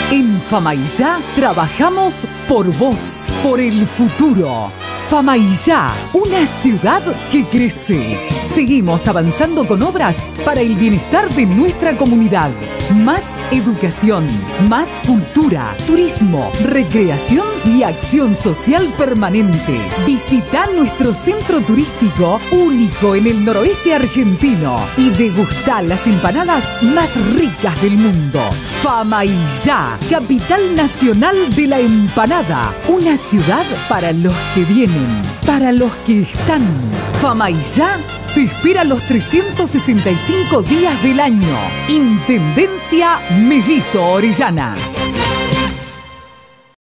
En Famaillá trabajamos por vos, por el futuro. Famaillá, una ciudad que crece. Seguimos avanzando con obras para el bienestar de nuestra comunidad. Más educación, más cultura, turismo, recreación y acción social permanente. Visita nuestro centro turístico único en el noroeste argentino y degustá las empanadas más ricas del mundo. Famaillá, capital nacional de la empanada. Una ciudad para los que vienen, para los que están. Famaillá te espera los 365 días del año. Intendencia Mellizo Orellana.